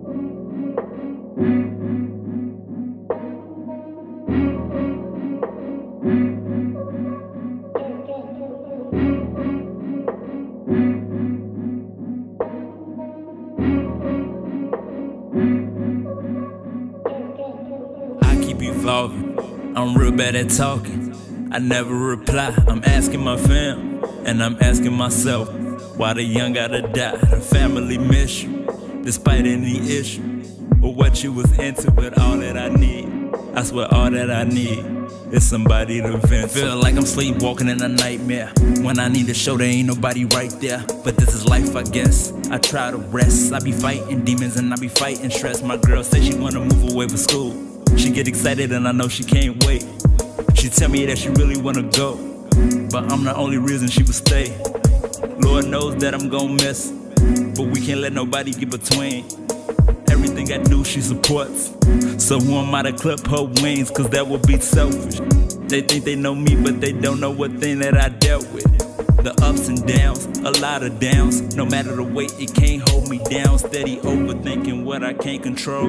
I keep evolving, I'm real bad at talking. I never reply, I'm asking my fam, and I'm asking myself, why the young gotta die, the family mission, despite any issue, or what you was into, but all that I need, I swear all that I need, is somebody to vent to. Feel like I'm sleepwalking in a nightmare, when I need to show there ain't nobody right there, but this is life I guess, I try to rest, I be fighting demons and I be fighting stress. My girl say she wanna move away from school, she get excited and I know she can't wait. She tell me that she really wanna go, but I'm the only reason she would stay. Lord knows that I'm gon' miss, but we can't let nobody get between. Everything I do she supports, so who am I to clip her wings, cause that would be selfish. They think they know me, but they don't know what thing that I dealt with. The ups and downs, a lot of downs, no matter the weight it can't hold me down. Steady overthinking what I can't control,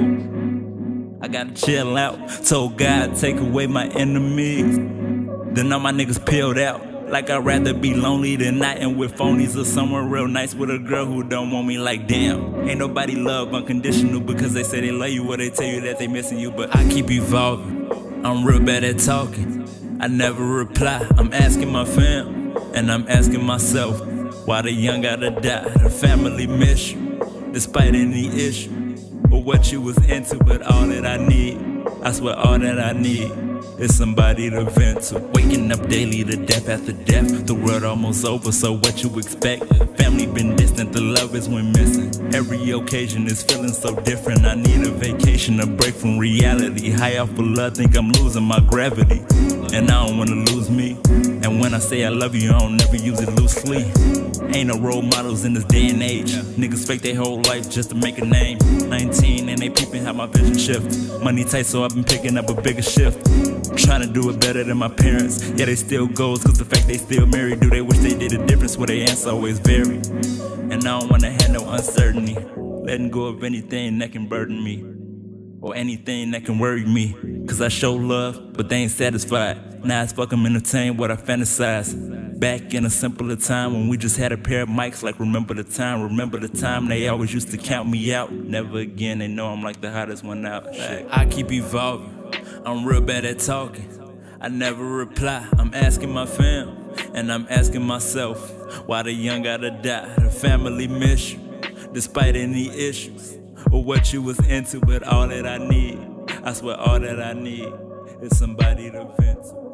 I gotta chill out, told God take away my enemies. Then all my niggas peeled out, like I'd rather be lonely than not and with phonies, or somewhere real nice with a girl who don't want me. Like damn, ain't nobody love unconditional, because they say they love you or they tell you that they missing you. But I keep evolving, I'm real bad at talking, I never reply, I'm asking my fam, and I'm asking myself, why the young gotta die, the family mission, despite any issue, or what you was into, but all that I need, I swear all that I need, is somebody to vent to. Waking up daily to death after death, the world almost over, so what you expect? Family been distant, the love is when missing. Every occasion is feeling so different, I need a vacation, a break from reality. High off of love, think I'm losing my gravity, and I don't wanna lose me. And when I say I love you, I don't never use it loosely. Ain't no role models in this day and age. Niggas fake their whole life just to make a name. 19 and they peeping how my vision shift. Money tight, so I've been picking up a bigger shift. Trying to do it better than my parents, yeah they still goals, cause the fact they still married, do they wish they did a difference where their answer always vary. And I don't wanna have no uncertainty, letting go of anything that can burden me, or anything that can worry me, cause I show love, but they ain't satisfied. Now it's fuck 'em entertain what I fantasize. Back in a simpler time when we just had a pair of mics, like remember the time they always used to count me out. Never again, they know I'm like the hottest one out. Like, I keep evolving, I'm real bad at talking, I never reply, I'm asking my fam, and I'm asking myself, why the young gotta die, the family mission, despite any issues, or what you was into, but all that I need, I swear all that I need, is somebody to vent to.